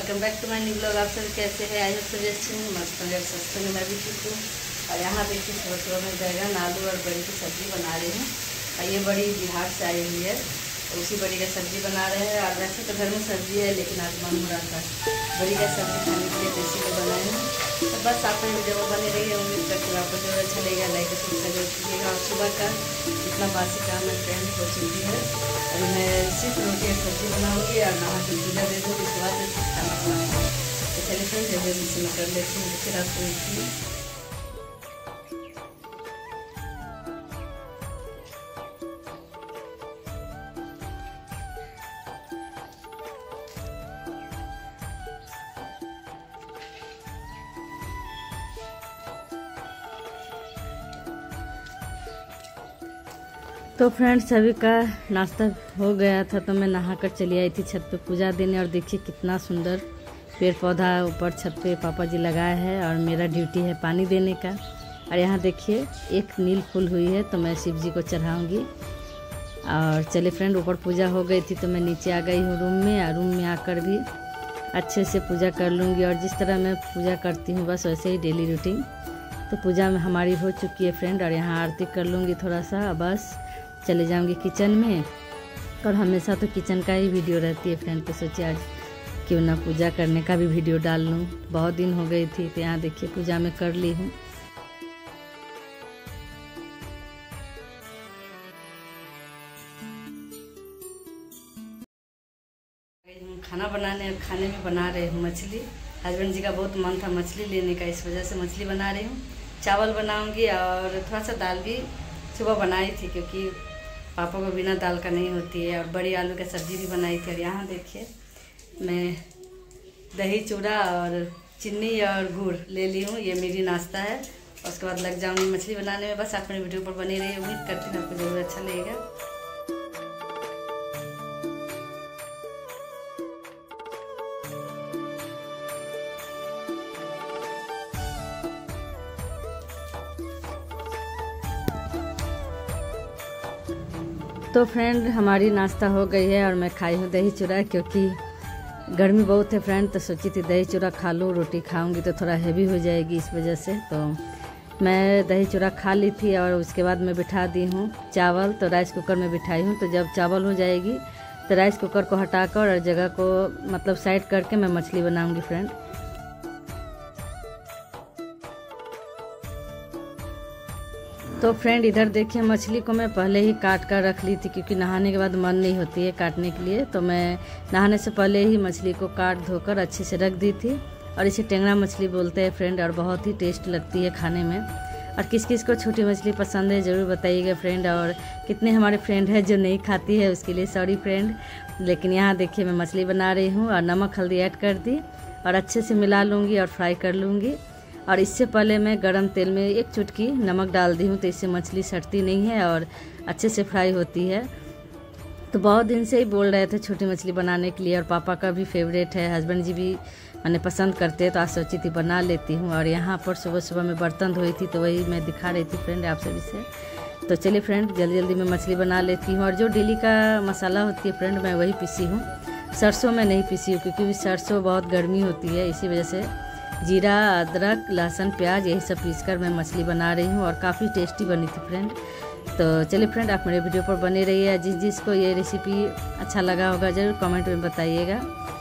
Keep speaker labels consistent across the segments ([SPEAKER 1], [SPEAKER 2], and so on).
[SPEAKER 1] Welcome back to my new blog. आप सब कैसे हैं? आई होप सभी अच्छे हैं, मस्त हैं, सस्ते में मैं भी ठीक हूँ। और यहाँ देखिए सुबह सुबह में बैगन आलू और बड़ी की सब्ज़ी बना रही हूँ। और ये बड़ी बिहार से आई हुई है, तो उसी बड़ी का सब्ज़ी बना रहे हैं। और वैसे तो घर में सब्ज़ी है, लेकिन आज मन हो रहा था बड़ी का सब्ज़ी खाने के लिए, तो इसी को बनाए हैं। तो बस आप वीडियो में बने रहिए, उम्मीद करती हूँ आपको जरूर अच्छा लगेगा। लाइक सब्सक्राइब कीजिएगा। और सुबह का इतना बासी काम में ट्रेंड हो चुकी है। अभी मैं सिर्फ रोटी और सब्ज़ी बनाऊँगी और नहा के पूजा दे दूँगी, इसके बाद खाना बनाऊँगी। तो चलिए फ्रेंड्स जल्दी से मैं कर लेती हूँ, फिर आपको मिलती हूँ। तो फ्रेंड्स सभी का नाश्ता हो गया था, तो मैं नहाकर चली आई थी छत पे पूजा देने। और देखिए कितना सुंदर पेड़ पौधा ऊपर छत पे पापा जी लगाया है, और मेरा ड्यूटी है पानी देने का। और यहाँ देखिए एक नील फूल हुई है, तो मैं शिव जी को चढ़ाऊँगी। और चले फ्रेंड, ऊपर पूजा हो गई थी तो मैं नीचे आ गई हूँ रूम में। और रूम में आकर भी अच्छे से पूजा कर लूँगी। और जिस तरह मैं पूजा करती हूँ बस वैसे ही डेली रूटीन। तो पूजा में हमारी हो चुकी है फ्रेंड, और यहाँ आरती कर लूँगी थोड़ा सा, बस चले जाऊंगी किचन में। और हमेशा तो किचन का ही वीडियो रहती है फ्रेंड, तो सोचे आज क्यों ना पूजा करने का भी वीडियो डाल लूँ। बहुत दिन हो गई थी, तो यहाँ देखिए पूजा में कर ली हूँ। खाना बनाने, और खाने में बना रही हूँ मछली। हस्बैंड जी का बहुत मन था मछली लेने का, इस वजह से मछली बना रही हूँ। चावल बनाऊँगी और थोड़ा सा दाल भी सुबह बनाई थी, क्योंकि पापा को बिना दाल का नहीं होती है। और बड़ी आलू की सब्ज़ी भी बनाई थी। और यहाँ देखिए मैं दही चूड़ा और चीनी और गुड़ ले ली हूँ, ये मेरी नाश्ता है। और उसके बाद लग जाऊँगी मछली बनाने में। बस आप मेरे वीडियो पर बने रहिए, उम्मीद करती हूँ आपको ज़रूर अच्छा लगेगा। तो फ्रेंड हमारी नाश्ता हो गई है, और मैं खाई हूँ दही चूड़ा, क्योंकि गर्मी बहुत है फ्रेंड। तो सोची थी दही चूड़ा खा लूँ, रोटी खाऊंगी तो थोड़ा हैवी हो जाएगी, इस वजह से तो मैं दही चूड़ा खा ली थी। और उसके बाद मैं बिठा दी हूँ चावल, तो राइस कुकर में बिठाई हूँ। तो जब चावल हो जाएगी तो राइस कुकर को हटाकर और जगह को मतलब साइड करके मैं मछली बनाऊँगी फ्रेंड। तो फ्रेंड इधर देखिए मछली को मैं पहले ही काट कर रख ली थी, क्योंकि नहाने के बाद मन नहीं होती है काटने के लिए। तो मैं नहाने से पहले ही मछली को काट धोकर अच्छे से रख दी थी। और इसे टेंगना मछली बोलते हैं फ्रेंड, और बहुत ही टेस्ट लगती है खाने में। और किस किस को छोटी मछली पसंद है ज़रूर बताइएगा फ्रेंड। और कितने हमारे फ्रेंड हैं जो नहीं खाती है, उसके लिए सॉरी फ्रेंड। लेकिन यहाँ देखिए मैं मछली बना रही हूँ, और नमक हल्दी ऐड कर दी और अच्छे से मिला लूँगी और फ्राई कर लूँगी। और इससे पहले मैं गरम तेल में एक चुटकी नमक डाल दी हूँ, तो इससे मछली सड़ती नहीं है और अच्छे से फ्राई होती है। तो बहुत दिन से ही बोल रहे थे छोटी मछली बनाने के लिए, और पापा का भी फेवरेट है, हस्बैंड जी भी मैंने पसंद करते हैं, तो आज सोची थी बना लेती हूँ। और यहाँ पर सुबह सुबह मैं बर्तन धोई थी, तो वही मैं दिखा रही थी फ्रेंड आप सभी से। तो चलिए फ्रेंड जल्दी जल्दी मैं मछली बना लेती हूँ। और जो डेली का मसाला होती है फ्रेंड मैं वही पीसी हूँ, सरसों में नहीं पीसी हूँ, क्योंकि सरसों बहुत गर्मी होती है, इसी वजह से जीरा अदरक लहसुन प्याज यही सब पीसकर मैं मछली बना रही हूँ। और काफ़ी टेस्टी बनी थी फ्रेंड। तो चलिए फ्रेंड आप मेरे वीडियो पर बने रहिए। जिस जिसको ये रेसिपी अच्छा लगा होगा ज़रूर कमेंट में बताइएगा।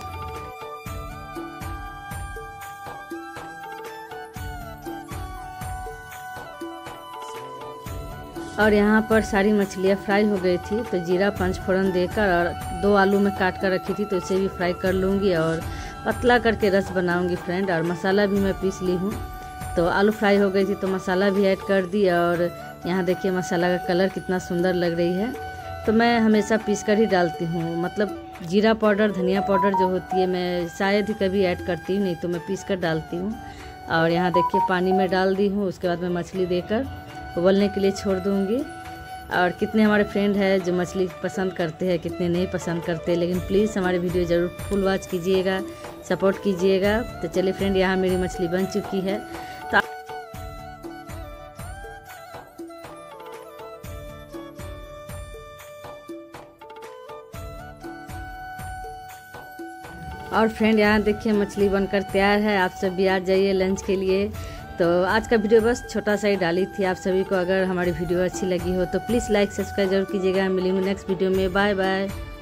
[SPEAKER 1] और यहाँ पर सारी मछलियाँ फ्राई हो गई थी, तो जीरा पंचफोरन देकर और 2 आलू में काट कर रखी थी, तो इसे भी फ्राई कर लूँगी और पतला करके रस बनाऊंगी फ्रेंड। और मसाला भी मैं पीस ली हूँ। तो आलू फ्राई हो गई थी तो मसाला भी ऐड कर दी। और यहाँ देखिए मसाला का कलर कितना सुंदर लग रही है। तो मैं हमेशा पीस कर ही डालती हूँ, मतलब जीरा पाउडर धनिया पाउडर जो होती है मैं शायद ही कभी ऐड करती हूँ, नहीं तो मैं पीस कर डालती हूँ। और यहाँ देखिए पानी में डाल दी हूँ, उसके बाद मैं मछली देकर उबलने के लिए छोड़ दूँगी। और कितने हमारे फ्रेंड हैं जो मछली पसंद करते हैं, कितने नहीं पसंद करते, लेकिन प्लीज़ हमारे वीडियो ज़रूर फुल वॉच कीजिएगा, सपोर्ट कीजिएगा। तो चलिए फ्रेंड यहाँ मेरी मछली बन चुकी है। तो और फ्रेंड यहाँ देखिए मछली बनकर तैयार है, आप सब भी आ जाइए लंच के लिए। तो आज का वीडियो बस छोटा सा ही डाली थी। आप सभी को अगर हमारी वीडियो अच्छी लगी हो तो प्लीज़ लाइक सब्सक्राइब जरूर कीजिएगा। मिलेंगे नेक्स्ट वीडियो में, बाय बाय।